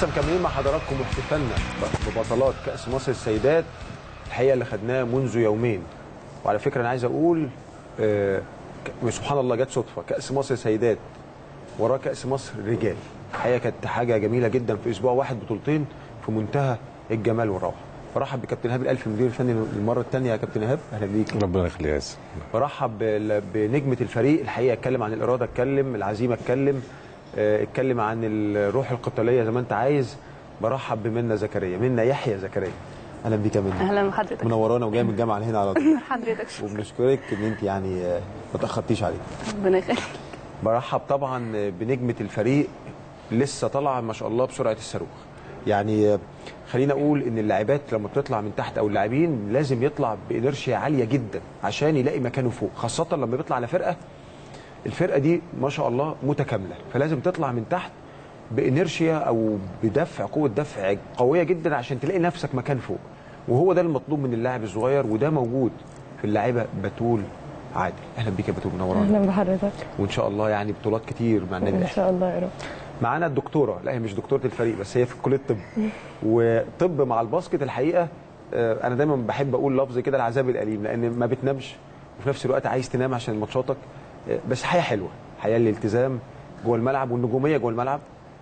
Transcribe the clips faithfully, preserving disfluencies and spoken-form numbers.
لسه مكملين مع حضراتكم واحتفالنا ببطلات كأس مصر السيدات الحقيقه اللي خدناها منذ يومين. وعلى فكره انا عايز اقول آه سبحان الله جت صدفه كأس مصر سيدات وراه كأس مصر رجال. الحقيقه كانت حاجه جميله جدا في اسبوع واحد بطولتين في منتهى الجمال والروعه. برحب بكابتن ايهاب الالفي المدير الفني المره الثانيه. يا كابتن ايهاب اهلا بيك. ربنا يخليك يا ياسر. برحب بنجمه الفريق الحقيقه اتكلم عن الاراده، اتكلم العزيمه، اتكلم اتكلم عن الروح القتاليه زي ما انت عايز. برحب بمنى زكريا، منى يحيى زكريا. اهلا بيك يا منى. اهلا بحضرتك. منورانا وجايه من الجامعه هنا على طول. حضرتك وبنشكرك ان انت يعني ما تاخرتيش عليك. ربنا يخليك. برحب طبعا بنجمه الفريق لسه طالعه ما شاء الله بسرعه الصاروخ. يعني خلينا اقول ان اللاعبات لما بتطلع من تحت او اللاعبين لازم يطلع بانرشيا عاليه جدا عشان يلاقي مكانه فوق، خاصه لما بيطلع على فرقه الفرقه دي ما شاء الله متكامله، فلازم تطلع من تحت بانرشيا او بدفع قوه دفع قويه جدا عشان تلاقي نفسك مكان فوق. وهو ده المطلوب من اللاعب الصغير وده موجود في اللاعبه بتول عادل. اهلا بيك يا بتول، منورانا. اهلا بحضرتك. وان شاء الله يعني بطولات كتير مع النادي الاهلي ان شاء الله يا رب. معانا الدكتوره، لا هي مش دكتوره الفريق بس هي في كليه الطب. وطب مع الباسكت الحقيقه انا دايما بحب اقول لفظ كده العذاب الاليم، لان ما بتنامش وفي نفس الوقت عايز تنام عشان ماتشاتك، بس حياه حلوه، حياه الالتزام جوه الملعب والنجوميه جوه الملعب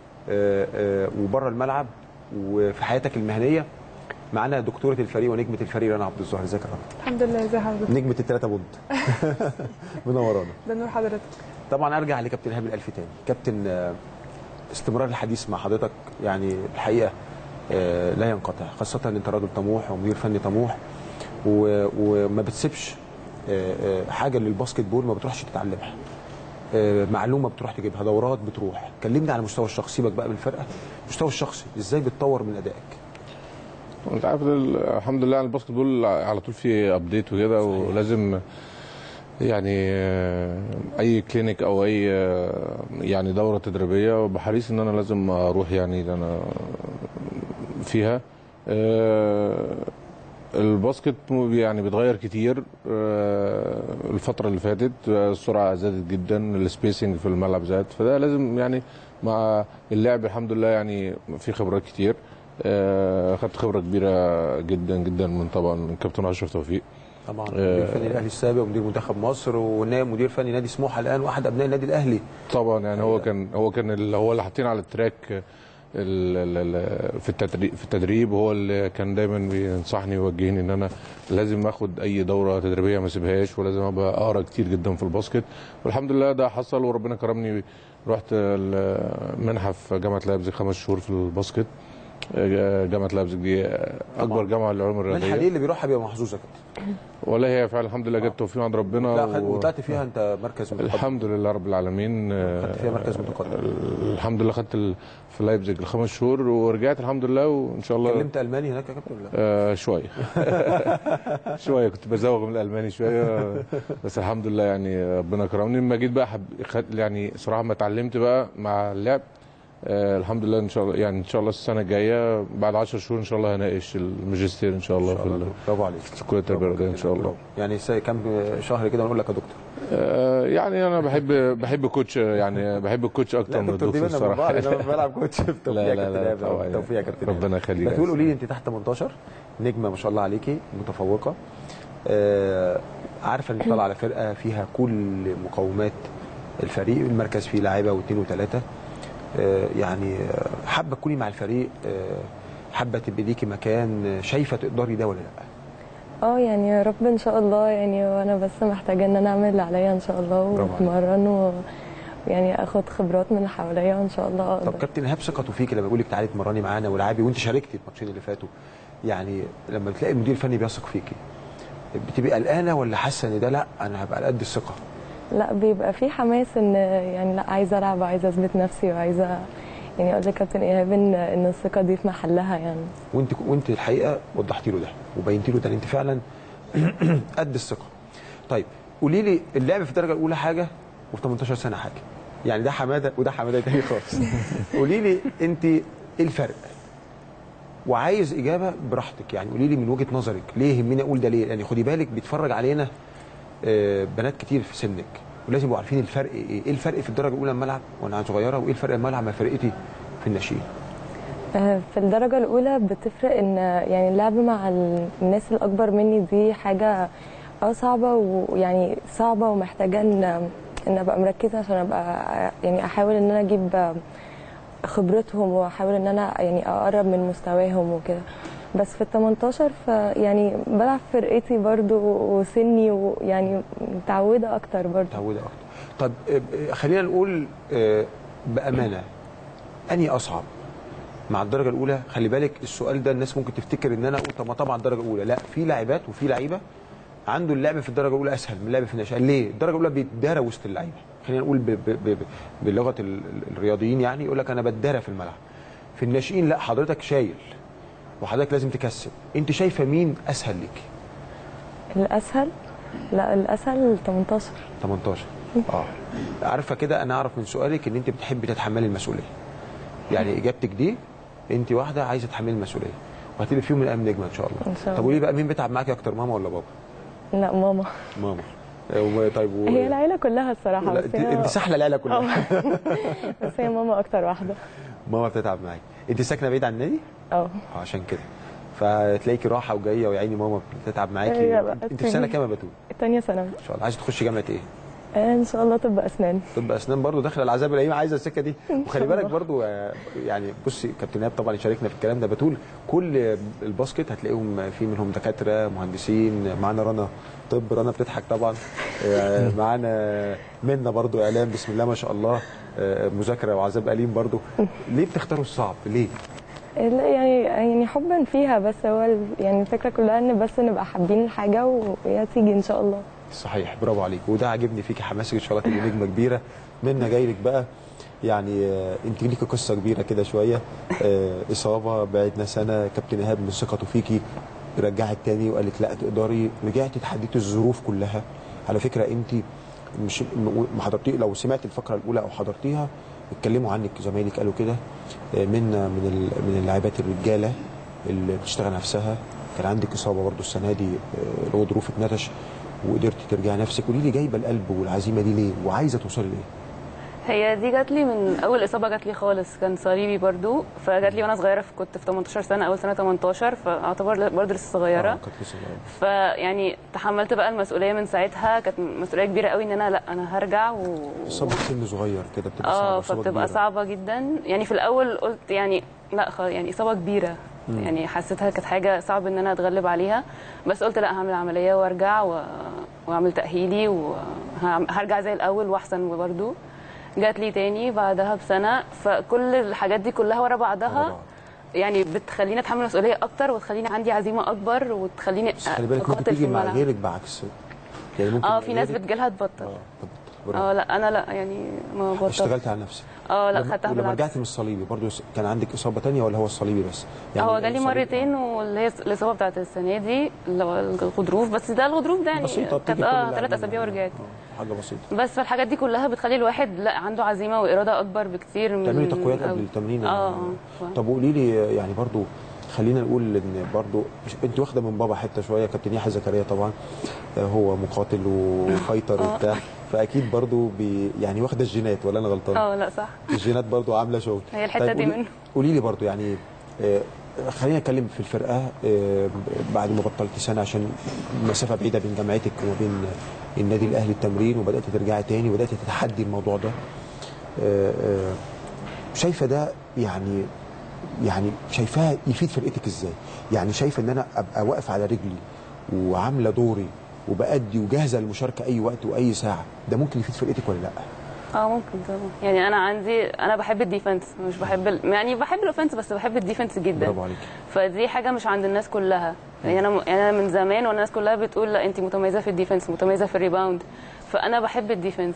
وبره الملعب وفي حياتك المهنيه. معانا دكتوره الفريق ونجمه الفريق رنا عبد الظاهر. ازيك يا رنا؟ الحمد لله. ازي حضرتك؟ نجمه الثلاثه بونت. منورانا. ده نور حضرتك. طبعا ارجع لكابتن ايهاب الالفي تاني. كابتن، استمرار الحديث مع حضرتك يعني الحقيقه لا ينقطع، خاصه ان انت راجل طموح ومدير فني طموح وما بتسيبش حاجه للباسكت بول ما بتروحش تتعلمها، معلومه بتروح تجيبها، دورات بتروح. كلمني على المستوى الشخصي، سيبك بقى من الفرقه، المستوى الشخصي ازاي بتطور من ادائك؟ انت عارف الحمد لله الباسكت بول على طول فيه ابديت وكده، ولازم يعني اي كلينيك او اي يعني دوره تدريبيه بحريص ان انا لازم اروح يعني انا فيها. الباسكت يعني بيتغير كتير الفتره اللي فاتت، السرعه زادت جدا، السبيسنج في الملعب زاد، فده لازم يعني مع اللعب الحمد لله يعني في خبرات كتير. اخذت خبره كبيره جدا جدا من طبعا الكابتن اشرف توفيق، طبعا مدير فني الاهلي السابق ومدير منتخب مصر ونائب مدير فني نادي سموحه الان واحد ابناء النادي الاهلي. طبعا يعني هو كان هو كان اللي هو اللي حاطين على التراك في التدريب في التدريب وهو اللي كان دايما بينصحني ويوجهني ان انا لازم اخد اي دوره تدريبيه ما اسيبهاش، ولازم ابقى اقرا كتير جدا في الباسكت، والحمد لله ده حصل وربنا كرمني. رحت المنحه في جامعه لايبزيج خمس شهور في الباسكت. جامعه لايبزيج دي اكبر جامعه للعلوم الرياضيه. المنحه دي اللي بيروحها بيبقى محظوظ يا كابتن. والله هي فعلا الحمد لله جت توفيق عند ربنا. لا و... وطلعت فيها انت مركز متقدم. الحمد لله رب العالمين. خدت فيها مركز متقدم. الحمد لله خدت ال... في لايبزيج الخمس شهور ورجعت الحمد لله وان شاء الله. كلمت الماني هناك يا كابتن ولا لا؟ آه شويه. شويه كنت بزوغ من الالماني شويه، بس الحمد لله يعني ربنا كرمني. لما جيت بقى حب... خد... يعني صراحه ما اتعلمت بقى مع اللعب. آه الحمد لله ان شاء الله يعني ان شاء الله السنه الجايه بعد عشر شهور ان شاء الله هناقش الماجستير ان شاء الله. في برافو عليك. في كليه التربيه الرياضيه ان شاء الله. يعني كم شهر كده ونقول لك يا دكتور؟ آه يعني انا بحب بحب الكوتش، يعني بحب الكوتش اكتر من الدكتور الصراحه. انا بلعب كوتش بالتوفيق يا كابتن. بالتوفيق يا كابتن. ربنا يخليك. بتقول قولي لي انت تحت تمنتاشر نجمه ما شاء الله عليكي متفوقه، آه عارفه ان طالعه على فرقه فيها كل مقومات الفريق، المركز فيه لاعيبه واثنين وثلاثه، آه يعني حابه تكوني مع الفريق، آه حابه تبقي ليكي مكان، شايفه تقدري ده ولا لا؟ اه يعني يا رب ان شاء الله يعني، وانا بس محتاجه ان انا اعمل اللي عليا ان شاء الله واتمرن ويعني اخد خبرات من اللي حواليا وان شاء الله اقدر. طب كابتن ايهاب ثقته فيكي لما بيقول لك تعالي اتمرني معانا والعبي وانت شاركتي الماتشين اللي فاتوا، يعني لما بتلاقي المدير الفني بيثق فيكي بتبقي قلقانه ولا حاسه ان ده لا انا هبقى على قد الثقه؟ لا بيبقى في حماس ان يعني لا عايزه العب وعايزه اثبت نفسي وعايزه يعني اقول لكابتن ايهاب ان ان الثقه دي في محلها يعني. وانت وانت الحقيقه وضحتي له ده وبينتي له ده انت فعلا قد الثقه. طيب قولي لي اللعب في الدرجه الاولى حاجه وفي تمنتاشر سنه حاجه، يعني ده حماده وده حماده تاني خالص. قولي لي انت ايه الفرق؟ وعايز اجابه براحتك، يعني قولي لي من وجهه نظرك ليه يهمني اقول ده ليه؟ يعني خدي بالك بيتفرج علينا بنات كتير في سنك ولازم يبقوا عارفين الفرق ايه؟ ايه الفرق في الدرجه الاولى الملعب وانا صغيره وايه الفرق الملعب مع فرقتي في الناشئين؟ في الدرجة الأولى بتفرق إن يعني اللعب مع الناس الأكبر مني دي حاجة اه صعبة، ويعني صعبة ومحتاجة إن إن أبقى مركزة عشان أبقى يعني أحاول إن أنا أجيب خبرتهم وأحاول إن أنا يعني أقرب من مستواهم وكده. بس في ال تمنتاشر فيعني بلعب فرقتي برضو وسني ويعني متعودة أكتر برضو. متعودة أكتر. طب خلينا نقول بأمانة أني أصعب مع الدرجه الاولى؟ خلي بالك السؤال ده الناس ممكن تفتكر ان انا اقول طب ما طبعا الدرجه الاولى، لا، في لاعبات وفي لعيبه عنده اللعب في الدرجه الاولى اسهل من اللعب في الناشئه. ليه؟ الدرجه الاولى بيتدارى وسط اللعيبه، خلينا نقول ب ب ب بلغه الرياضيين، يعني يقول لك انا بتدارى في الملعب. في الناشئين لا، حضرتك شايل وحضرتك لازم تكسب. انت شايفه مين اسهل ليكي؟ الاسهل؟ لا الاسهل تمنتاشر. تمنتاشر اه. عارفه كده انا اعرف من سؤالك ان انت بتحبي تتحملي المسؤوليه. يعني اجابتك دي انت واحده عايزه تحملي المسؤوليه وهتبقي في يوم من الايام نجمه ان شاء الله. ان شاء الله. طب قولي بقى مين بيتعب معاكي اكتر، ماما ولا بابا؟ لا ماما. ماما. طيب و... هي العيله كلها الصراحه. بس هي... انت سحله العيله كلها. بس هي ماما اكتر واحده. ماما بتتعب معاكي. انت ساكنه بعيد عن النادي؟ اه. عشان كده فتلاقيكي راحه وجايه ويا عيني ماما بتتعب معاكي. انت في سنه كام يا بتول؟ الثانيه ثانوي. ان شاء الله. عايزه تخشي جامعه ايه؟ ان شاء الله طب اسنان. طب اسنان برضه داخله العذاب الايام، عايزه السكه دي. وخلي بالك برضه يعني بصي كابتن ايهاب طبعا يشاركنا في الكلام ده. بتقول كل الباسكت هتلاقيهم في منهم دكاتره مهندسين. معانا رنا طب، رنا بتضحك طبعا. معانا منى برضه اعلام، بسم الله ما شاء الله، مذاكره وعذاب اليم برضه. ليه بتختاروا الصعب؟ ليه؟ يعني يعني حبا فيها، بس هو يعني الفكره كلها ان بس نبقى حابين الحاجه وهي تيجي ان شاء الله. صحيح، برافو عليك، وده عاجبني فيكي حماسك، ان شاء الله تبقي نجمه كبيره. منى جاي لك بقى، يعني آه انت ليكي قصه كبيره كده شويه. آه اصابه بعدنا سنه، كابتن ايهاب من ثقته فيكي رجعك تاني وقال لك لا تقدري، رجعتي تحديتي الظروف كلها. على فكره انت مش ما حضرتي، لو سمعت الفقره الاولى او حضرتيها اتكلموا عنك زمايلك قالوا كده. آه منى من من اللاعبات الرجاله اللي بتشتغل نفسها. كان عندك اصابه برضو السنه دي، آه الغضروف اتنتش وقدرتي ترجعي نفسك. قولي لي جايبه القلب والعزيمه دي ليه وعايزه توصلي ليه؟ هي دي جات لي من اول اصابه جات لي خالص، كان صليبي برضو، فجات لي وانا صغيره، كنت في تمنتاشر سنه، اول سنه تمنتاشر، فاعتبر برضو لسه صغيره. اه كانت لسه صغيره. فيعني تحملت بقى المسؤوليه من ساعتها، كانت مسؤوليه كبيره قوي ان انا لا انا هرجع و اصابه سن صغير كده بتبقى صعبه. اه فبتبقى صعبه جدا. يعني في الاول قلت يعني لا خلاص، يعني اصابه كبيره، مم. يعني حسيتها كانت حاجه صعب ان انا اتغلب عليها، بس قلت لا هعمل عمليه وارجع و... واعمل تاهيلي وهرجع زي الاول واحسن. برضو جات لي تاني بعدها بسنه، فكل الحاجات دي كلها ورا بعضها يعني بتخليني اتحمل مسؤوليه اكتر، وتخليني عندي عزيمه اكبر، وتخليني خلي بالك ممكن تيجي مع غيرك بعكس، يعني ممكن اه في ناس بتجيلها تبطل. اه اه لا انا لا يعني ما بطلت. اشتغلت على نفسك؟ اه لا خدتها. ولما رجعتي من الصليبي برضو كان عندك اصابه ثانيه ولا هو الصليبي بس؟ يعني هو جالي مرتين، واللي هي الاصابه بتاعت السنه دي اللي هو الغضروف، بس ده الغضروف ده يعني كانت اه ثلاث اسابيع ورجعت. اه حاجه بسيطه. بس فالحاجات دي كلها بتخلي الواحد لا عنده عزيمه واراده اكبر بكتير من تعملي تقويات قبل التمرين. اه طب قولي لي يعني برضو خلينا نقول ان برضو انت واخده من بابا حته شويه، كابتن يحيى زكريا طبعا هو مقاتل وفايتر وبتاع، فاكيد برضو بي يعني واخده الجينات ولا انا غلطان؟ اه لا صح، الجينات برضو عامله شغل. هي الحته طيب دي منه. قولي لي برضو يعني آه خلينا نتكلم في الفرقه آه بعد ما بطلتي سنه عشان مسافه بعيده بين جامعتك وما بين النادي الاهلي التمرين، وبدات ترجعي تاني وبدات تتحدي الموضوع ده. آه آه شايفه ده يعني يعني شايفاها يفيد فرقتك ازاي؟ يعني شايفه ان انا ابقى واقف على رجلي وعامله دوري وبأدي وجاهزه للمشاركه اي وقت واي ساعه، ده ممكن يفيد فرقتك ولا لا؟ اه ممكن طبعا. يعني انا عندي انا بحب الديفنس، مش بحب ال... يعني بحب الاوفنس بس بحب الديفنس جدا. برافو عليك. فدي حاجه مش عند الناس كلها. يعني انا يعني انا من زمان والناس كلها بتقول لا انت متميزه في الديفنس، متميزه في الريباوند، فانا بحب الديفنس.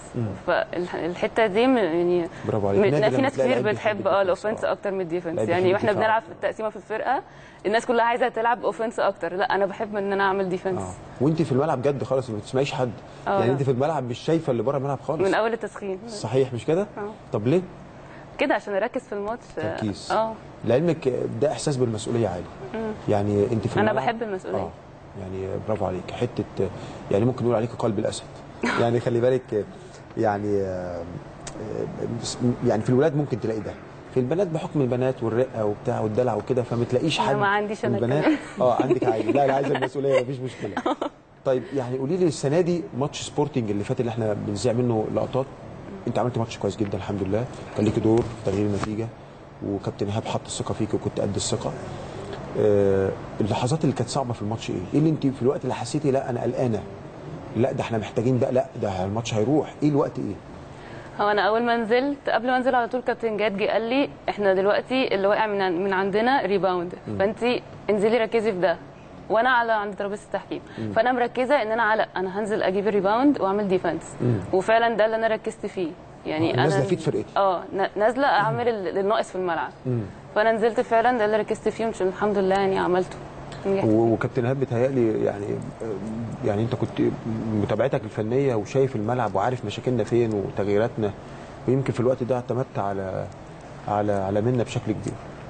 فالحته دي يعني برافو عليك. في ناس كتير بتحب اه الاوفنس اكتر من الديفنس. يعني واحنا بنلعب في التقسيمه في الفرقه الناس كلها عايزه تلعب اوفنس اكتر، لا انا بحب ان انا اعمل ديفنس. اه وانت في الملعب جد خالص ما بتسمعيش حد. يعني انت في الملعب مش شايفه اللي بره الملعب خالص من اول التسخين. صحيح مش كده؟ اه طب ليه؟ كده عشان اركز في الماتش. تركيز. اه لعلمك ده احساس بالمسؤوليه عالي. يعني انت في الملعب انا بحب المسؤوليه. اه يعني برافو عليك. حته يعني ممكن نقول عليك قلب الاسد. يعني خلي بالك يعني يعني في الولاد ممكن تلاقي ده، في البنات بحكم البنات والرقه وبتاع والدلع وكده فما تلاقيش أنا حد ما عنديش أنا البنات كمان. اه عندك عادي. لا لا عايزه المسؤوليه مفيش مشكله. طيب يعني قولي لي السنه دي ماتش سبورتنج اللي فات اللي احنا بنذيع منه لقطات، انت عملت ماتش كويس جدا الحمد لله، كان ليكي دور في تغيير النتيجه وكابتن ايهاب حط الثقه فيك وكنت قد الثقه. آه اللحظات اللي كانت صعبه في الماتش ايه؟ ايه اللي انت في الوقت اللي حسيتي لا انا قلقانه، لا ده احنا محتاجين ده، لا ده الماتش هيروح، ايه الوقت ايه؟ هو انا اول ما نزلت قبل ما انزل على طول كابتن جاد جه قال لي احنا دلوقتي اللي واقع من من عندنا ريباوند، فانت انزلي ركزي في ده، وانا على عند ترابيزه التحكيم، فانا مركزه ان انا على انا هنزل اجيب الريباوند واعمل ديفنس، وفعلا ده اللي انا ركزت فيه. يعني انا نازله فيك فرقتي اه نازله اعمل الناقص في الملعب، فانا نزلت فعلا ده اللي ركزت فيه والحمد لله يعني عملته. وكابتن ايهاب بيتهيألي يعني يعني انت كنت متابعتك الفنيه وشايف الملعب وعارف مشاكلنا فين وتغييراتنا، ويمكن في الوقت ده اعتمدت على على على منا بشكل كبير.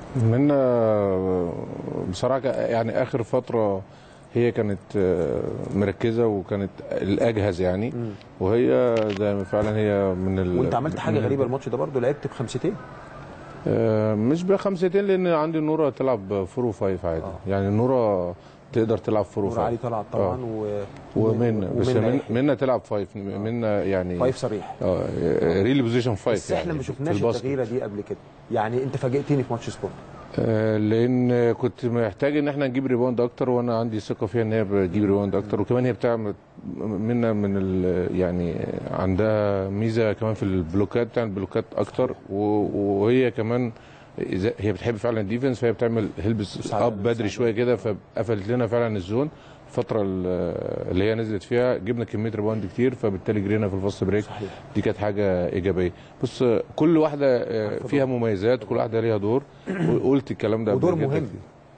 منا بصراحه يعني اخر فتره هي كانت مركزه وكانت الاجهز يعني، وهي زي فعلا هي من ال... وانت عملت حاجه غريبه الماتش ده برضه، لعبت بخمستين. مش بخمستين لان عندي نوره تلعب فور وفايف عادي. آه. يعني نوره تقدر تلعب فور وفايف. نوره علي طلعت طبعا. آه. و... ومنى بس منى تلعب فايف. منى يعني فايف صريح. اه ريلي بوزيشن فايف. بس احنا يعني ما شفناش التغييره دي قبل كده، يعني انت فاجئتني في ماتش سبورت. آه لان كنت محتاج ان احنا نجيب ريباوند اكتر، وانا عندي ثقه فيها ان هي بتجيب ريباوند اكتر، وكمان هي بتعمل منا من ال يعني عندها ميزه كمان في البلوكات، بتعمل بلوكات اكتر، وهي كمان هي بتحب فعلا الديفنس، فهي بتعمل هيلبس اب بدري شويه كده، فقفلت لنا فعلا الزون الفتره اللي هي نزلت فيها، جبنا كميه ريباوند كتير، فبالتالي جرينا في الفاست بريك. صحيح. دي كانت حاجه ايجابيه. بص كل واحده فيها مميزات، كل واحده ليها دور، وقلت الكلام ده ودور مهم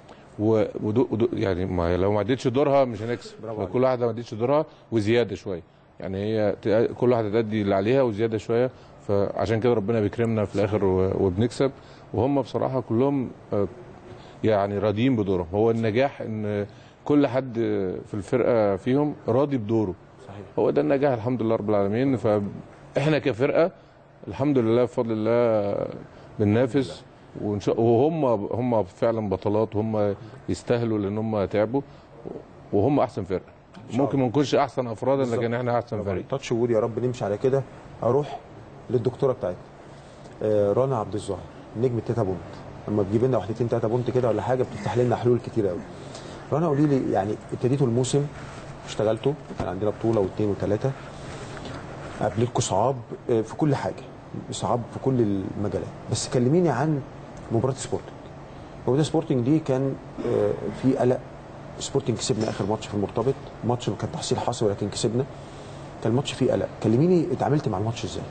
ودور يعني ما لو ما اديتش دورها مش هنكسب، كل واحده ما اديتش دورها وزياده شويه، يعني هي كل واحده تأدي اللي عليها وزياده شويه، فعشان كده ربنا بيكرمنا في الاخر وبنكسب. وهم بصراحه كلهم يعني راضيين بدورهم. هو النجاح ان كل حد في الفرقه فيهم راضي بدوره. صحيح. هو ده النجاح الحمد لله رب العالمين. فاحنا كفرقه الحمد لله بفضل الله بننافس، وهم هم فعلا بطلات، وهم يستاهلوا لان هم تعبوا، وهم احسن فرقه. ممكن ما نكونش احسن افرادا لكن احنا احسن فريق. تاتش وود يا رب نمشي على كده. اروح للدكتوره بتاعتنا رنا عبد الظاهر نجم التاتا بونت، لما تجيب لنا واحدتين تاتا بونت كده ولا حاجه بتفتح لنا حلول كتير قوي. رنا قولي لي يعني ابتديتوا الموسم اشتغلتوا، كان عندنا بطوله واثنين وثلاثه، قابلتكم صعاب في كل حاجه، صعاب في كل المجالات، بس كلميني عن مباراه سبورتنج. مباراه سبورتنج دي كان في قلق، سبورتنج كسبنا اخر ماتش في المرتبط، ماتش كان تحصيل حاصل ولكن كسبنا، كان الماتش فيه قلق. كلميني اتعاملت مع الماتش ازاي؟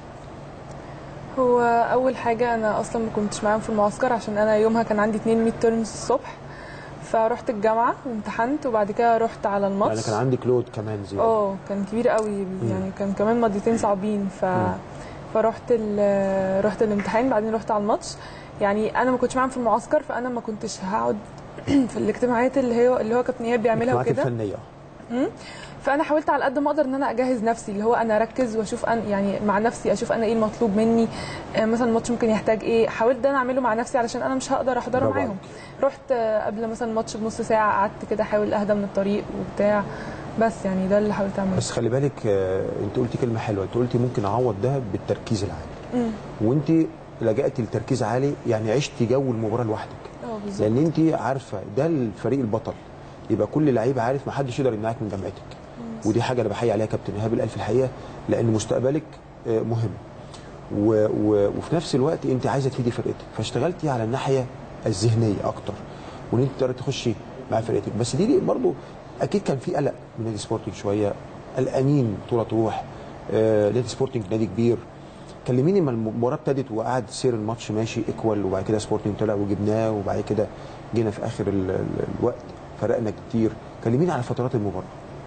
هو اول حاجه انا اصلا ما كنتش معاهم في المعسكر، عشان انا يومها كان عندي اتنين ميد تيرمز الصبح، فرحت الجامعه وامتحنت وبعد كده رحت على الماتش. يعني كان عندك لود كمان زياده؟ اه كان كبير قوي يعني، كان كمان مادتين صعبين، ف فرحت رحت الامتحان بعدين رحت على الماتش. يعني انا ما كنتش معاهم في المعسكر، فانا ما كنتش هقعد في الاجتماعات اللي هي اللي هو كابتن ايهاب بيعملها وكده، الفنيه. فانا حاولت على قد ما اقدر ان انا اجهز نفسي، اللي هو انا اركز واشوف أنا يعني مع نفسي، اشوف انا ايه المطلوب مني، مثلا الماتش ممكن يحتاج ايه، حاولت ده انا اعمله مع نفسي علشان انا مش هقدر احضره معاهم. رحت قبل مثلا الماتش بنص ساعه قعدت كده احاول اهدى من الطريق وبتاع، بس يعني ده اللي حاولت اعمله. بس خلي بالك انت قلتي كلمه حلوه، انت قلتي ممكن اعوض ده بالتركيز العالي. امم وانت لجأتي لتركيز عالي، يعني عشتي جو المباراه لوحدك. اه بالظبط. لان انت عارفه ده الفريق البطل، يبقى كل لعيب عارف ما حدش يقدر يمنعك من جامعتك. ودي حاجه انا بحيي عليها كابتن ايهاب الالف الحقيقه، لان مستقبلك مهم، و... و... وفي نفس الوقت انت عايزه تفيدي فرقتك، فاشتغلتي على الناحيه الذهنيه اكتر، وان انت تقدري تخشي مع فرقتك. بس دي, دي برضو اكيد كان في قلق من نادي سبورتنج شويه، قلقانين بطوله تروح، آه نادي سبورتنج نادي كبير. كلميني ما المباراه ابتدت وقعد سير الماتش ماشي ايكوال، وبعد كده سبورتنج طلع وجبناه، وبعد كده جينا في اخر ال... ال... الوقت فرقنا كتير. كلميني على فترات المباراه.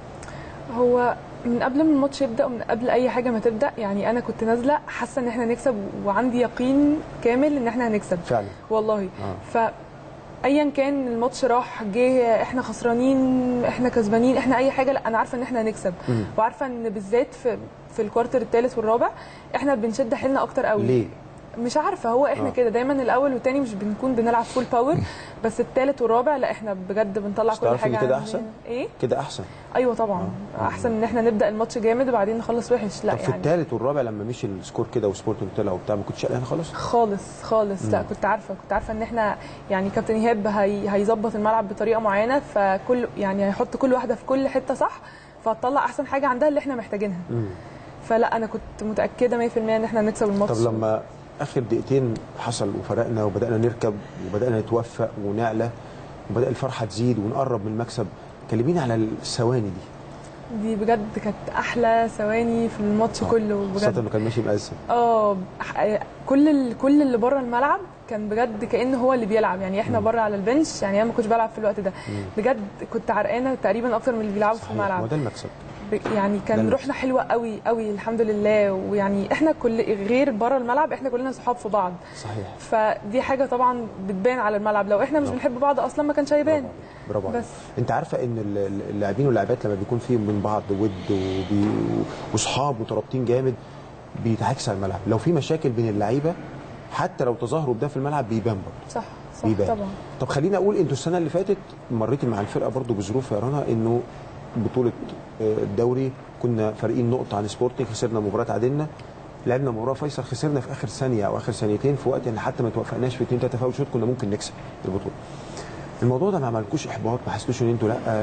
هو من قبل ما الماتش يبدا ومن قبل اي حاجه ما تبدا، يعني انا كنت نازله حاسه ان احنا هنكسب، وعندي يقين كامل ان احنا هنكسب فعلا والله. آه. ف ايا كان الماتش راح جه، احنا خسرانين احنا كسبانين احنا اي حاجه، لا انا عارفه ان احنا هنكسب، م. وعارفه ان بالذات في في الكوارتر الثالث والرابع احنا بنشد حيلنا اكتر قوي. ليه؟ مش عارفه هو احنا آه. كده دايما الاول والتاني مش بنكون بنلعب فول باور، بس التالت والرابع لا احنا بجد بنطلع كل تعرفي حاجه إن كده عندنا. أحسن؟ ايه كده احسن. ايوه طبعا آه. احسن من ان احنا نبدا الماتش جامد وبعدين نخلص وحش. لا طب في يعني الثالث والرابع لما مشي السكور كده وسبورتنج طلع وبتاع ما كنتش قلقان خالص؟ خالص خالص لا كنت عارفه كنت عارفه ان احنا يعني كابتن ايهاب هي هيظبط الملعب بطريقه معينه، فكل يعني هيحط كل واحده في كل حته صح فتطلع احسن حاجه عندها اللي احنا محتاجينها. مم. فلا انا كنت متاكده مية في المية ان احنا هنكسب الماتش. طب لما اخر دقيقتين حصل وفرقنا وبدانا نركب وبدانا نتوفق ونعلى وبدا الفرحه تزيد ونقرب من المكسب، كلميني على الثواني دي. دي بجد كانت احلى ثواني في الماتش كله خاصه بجد. انه كان ماشي مقسم. اه ح- كل ال... كل اللي بره الملعب كان بجد كانه هو اللي بيلعب، يعني احنا بره على البنش، يعني انا ما كنتش بلعب في الوقت ده بجد كنت عرقانه تقريبا اكتر من اللي بيلعبوا في صحيح، الملعب. هو ده المكسب. ب- يعني ده كان المكسب. روحنا حلوه قوي قوي الحمد لله، ويعني احنا كل غير بره الملعب احنا كلنا صحاب في بعض. صحيح. فدي حاجه طبعا بتبان على الملعب، لو احنا مش برافو. بنحب بعض اصلا ما كانش هيبان. برافو عليك. بس انت عارفه ان ال- ال- اللاعبين واللاعبات لما بيكون فيهم من بعض ود وبي... واصحاب مترابطين جامد بيتعكس على الملعب، لو في مشاكل بين اللعيبه حتى لو تظاهروا بده في الملعب بيبان برضه. صح صح بيبان. طبعا. طب خليني اقول انتوا السنه اللي فاتت مريتي مع الفرقه برضو بظروف يا رنا، انه بطوله آه، الدوري كنا فارقين نقطه عن سبورتنج، خسرنا مباراه تعادلنا، لعبنا مباراه فيصل خسرنا في اخر ثانيه او اخر ثانيتين في وقت ان حتى ما توفقناش في اتنين تلاته فاول شوط كنا ممكن نكسب البطوله. الموضوع ده ما عملكوش احباط؟ ما حسيتوش ان انتوا لا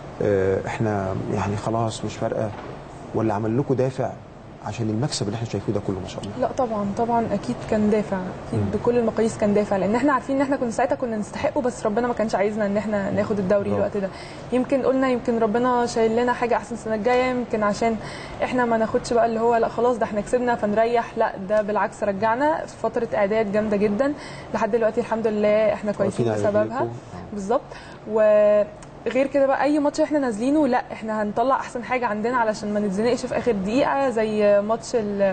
آه، احنا يعني خلاص مش فارقه، ولا عمل لكم دافع عشان المكسب اللي احنا شايفينه ده كله ما شاء الله؟ لا طبعا طبعا اكيد كان دافع، اكيد مم. بكل المقاييس كان دافع، لان احنا عارفين ان احنا كنا ساعتها كنا نستحقه، بس ربنا ما كانش عايزنا ان احنا ناخد الدوري برافو. الوقت ده. يمكن قلنا يمكن ربنا شايل لنا حاجه احسن السنه الجايه، يمكن عشان احنا ما ناخدش بقى اللي هو لا خلاص ده احنا كسبنا فنريح، لا ده بالعكس رجعنا في فتره اعداد جامده جدا لحد دلوقتي الحمد لله احنا كويسين واقفين على بسببها. رجليكم. بالظبط. و غير كده بقى اي ماتش احنا نازلينه لا احنا هنطلع احسن حاجه عندنا علشان ما نتزنقش في اخر دقيقه زي ماتش ال-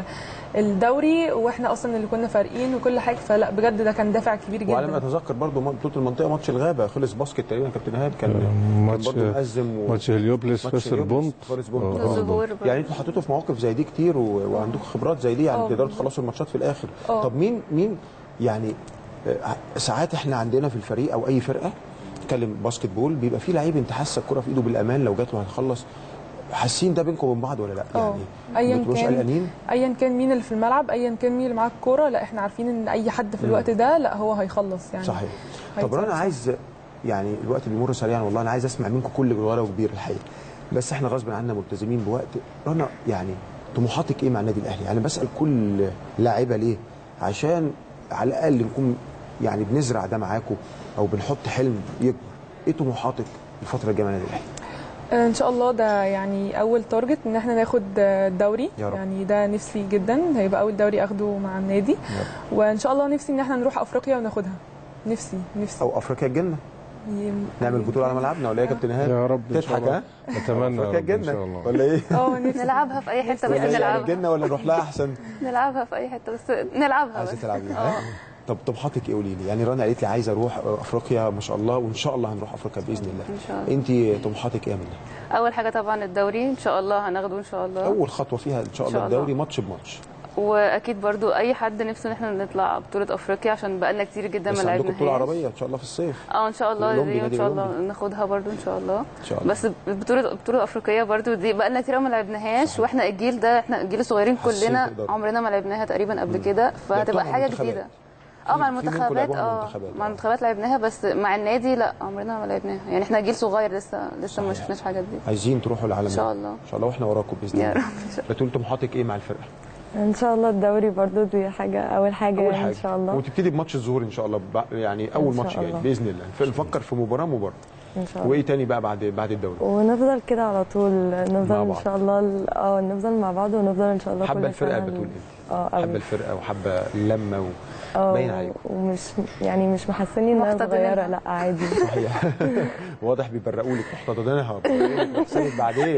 الدوري واحنا اصلا اللي كنا فارقين وكل حاجه، فلا بجد ده كان دافع كبير جدا. وعلى ما اتذكر برضو بطوله المنطقه ماتش الغابه خلص باسكت تقريبا كابتن ايهاب كان ماتش- كان برضو مأزم و... ماتش هليوبلس ماتش خسر هليوبلس بونت. خلص بونت. آه، آه. الظهور برضه. يعني انتوا حطيتوا في مواقف زي دي كتير و... وعندكم خبرات زي دي، يعني آه. تقدروا تخلصوا الماتشات في الاخر. آه. طب مين مين يعني آه، ساعات احنا عندنا في الفريق او اي فرقه نتكلم باسكت بول بيبقى في لعيب انت حاسه الكره في ايده بالامان لو جات له هيخلص، حاسين ده بينكم وبين بعض ولا لا؟ اه يعني ايا ما تبقوش كان قلقانين؟ ايا كان مين اللي في الملعب، ايا كان مين اللي معاه الكوره، لا احنا عارفين ان اي حد في الوقت ده لا هو هيخلص يعني. صحيح. طب هيتصرف رنا صح. عايز يعني الوقت بيمر سريعا والله، انا عايز اسمع منكم كل صغيره وكبير الحقيقه، بس احنا غصب عننا ملتزمين بوقت. رنا يعني طموحاتك ايه مع النادي الاهلي؟ يعني بسال كل لاعيبه ليه؟ عشان على الاقل نكون يعني بنزرع ده معاكم او بنحط حلم يكبر. ايه طموحاتك الفتره الجايه مع النادي الاهلي؟ ان شاء الله ده يعني اول تارجت ان احنا ناخد الدوري، يا رب. يعني ده نفسي جدا، هيبقى اول دوري اخده مع النادي. يا رب. وان شاء الله نفسي ان احنا نروح افريقيا وناخدها، نفسي نفسي او افريقيا الجنه يم- نعمل بطوله على ملعبنا ولا ايه يا كابتن ايهاب؟ يا رب إن شاء تضحك الله. ها؟ اتمنى يا افريقيا رب ان الجنه شاء الله. ولا ايه؟ اه نفسي نلعبها في اي حته بس ولا إيه؟ نلعبها الجنه ولا نروح لها احسن؟ نلعبها في اي حته بس نلعبها عايزه بس. تلعبيها ها؟ طب طموحاتك ايه قولي لي؟ يعني رنا قالت لي عايزه اروح افريقيا ما شاء الله، وان شاء الله هنروح افريقيا باذن الله. إن شاء الله. انت طموحاتك ايه يا منى؟ اول حاجه طبعا الدوري ان شاء الله هناخده ان شاء الله. اول خطوه فيها ان شاء إن الله شاء الله. الدوري ماتش بماتش. واكيد برضو اي حد نفسه ان احنا نطلع بطوله افريقيا عشان بقالنا كتير جدا ما بس عندكم بطوله لعبناهاش. عربيه ان شاء الله في الصيف. اه ان شاء الله الأولمبي، دي ان نادي شاء الله الأولمبي. ناخدها برضو ان شاء الله. ان شاء الله. بس بطوله بطوله افريقيه برضو دي بقالنا كتير ما لعبناهاش، صحيح. واحنا الجيل ده احنا الجيل الصغيرين حاسين كلنا تقدروا. عمرنا ما لعبناها تقريبا قبل كده، فهتبقى مع حاجه المنتخبات. جديده. اه مع في- في منكم المنتخبات لعبوها مع اه المنتخبات، مع آه. المنتخبات لعبناها، بس مع النادي لا عمرنا ما لعبناها، يعني احنا جيل صغير لسه لسه ما صحيح. شفناش حاجات دي. عايزين تروحوا العالم إن شاء الله. ان شاء الله واحنا وراكم باذن يا الله. رب إن شاء الله. بتقول طموحاتك ايه مع الفرقه؟ ان شاء الله الدوري برضو دي حاجه اول حاجه اول يعني حاجه ان شاء الله. وتبتدي بماتش الظهور ان شاء الله بقى- يعني اول إن شاء ماتش جاي الله. باذن الله. نفكر في مباراه مباراه. ان شاء الله. وايه تاني بقى بعد بعد الدوري؟ ونفضل كده على طول، نفضل مع ان بعض. شاء الله اه نفضل مع بعض ونفضل ان شاء الله حابه كل الفرقه سنة بتقول اه ايه؟ حابه قوي. الفرقه وحابه اللمه و... اه باين عليكم. ومش يعني مش محسني انها محتضنينها. صغيره، لا عادي. صحيح. واضح بيبرقوا لك محتضنينها بحسابك بعدين.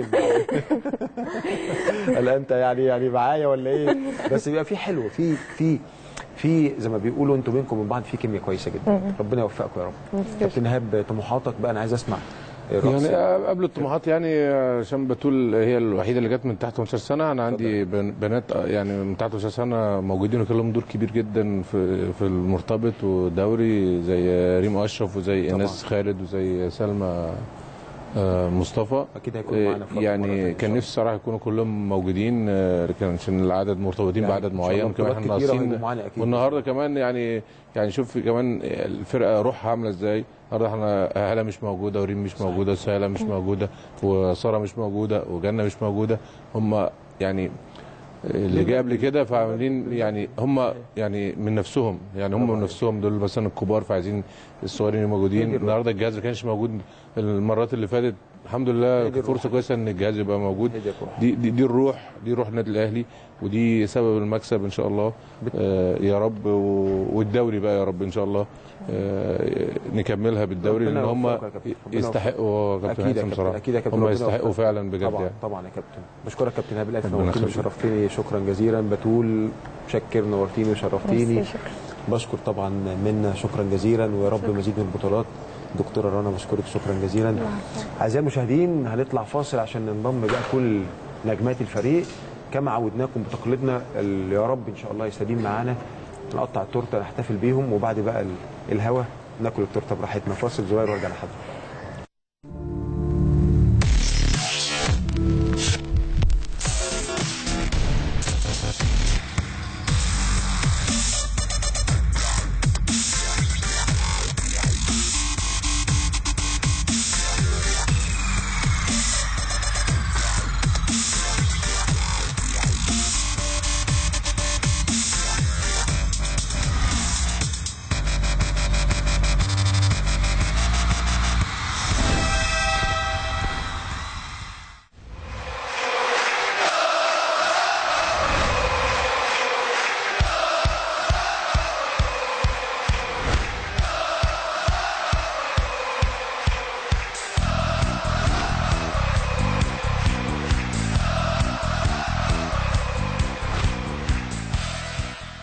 هل انت يعني يعني معايا ولا ايه؟ بس بيبقى في حلو في في في زي ما بيقولوا انتوا بينكم وبين بعض في كيمياء كويسه جدا. ربنا يوفقكم يا رب. كابتن ايهاب طموحاتك بقى انا عايز اسمع الرقص يعني قبل الطموحات، يعني عشان بتول هي الوحيده اللي جت من تحت خمستاشر سنه. انا عندي بن- بنات يعني من تحت خمستاشر سنه موجودين وكان لهم دور كبير جدا في في المرتبط والدوري، زي ريم اشرف وزي طبعاً. ايناس خالد وزي سلمى آه، مصطفى. اكيد هيكون معانا في مرة تانية يعني إن كان شاء نفسي صراحه يكونوا كلهم موجودين، آه، كان عشان العدد مرتبطين يعني بعدد إن شاء معين، الله وكمان احنا بطولات كتيرة ناقصين. وهيبقوا معانا أكيد. والنهارده كمان يعني يعني شوف كمان الفرقه روحها عامله ازاي. النهارده احنا هاله مش موجوده، وريم مش موجوده، وسهله مش موجوده، وساره مش موجوده، وجنه مش موجوده. هم يعني اللي جه قبل كده فعاملين يعني هم يعني من نفسهم، يعني هم من نفسهم دول مثلا الكبار، فعايزين الصغيرين موجودين. النهارده الجهاز ما كانش موجود المرات اللي فاتت، الحمد لله فرصه كويسه ان الجهاز يبقى موجود. دي دي, دي الروح دي روح النادي الاهلي، ودي سبب المكسب ان شاء الله. آه يا رب، والدوري بقى يا رب ان شاء الله آه نكملها بالدوري، لان هم يستحقوا. كابتن هيثم بصراحه هم يستحقوا فعلا بجد. طبعا يعني طبعا يا كابتن، بشكرك كابتن هاب الف، ربنا نورتني يخليك. وشرفتني، شكرا جزيلا. بتول شكر، نورتيني وشرفتيني. ميرسي، شكرا. بشكر طبعا منا، شكرا جزيلا، ويا رب مزيد من البطولات. دكتوره رنا بشكرك شكرا جزيلا. اعزائي المشاهدين هنطلع فاصل عشان ننضم بقى كل نجمات الفريق كما عودناكم بتقليدنا، اللي يا رب ان شاء الله يستديم معانا. نقطع التورته نحتفل بيهم، وبعد بقى الهوا ناكل التورته براحتنا. فاصل صغير وارجع لحضرتك.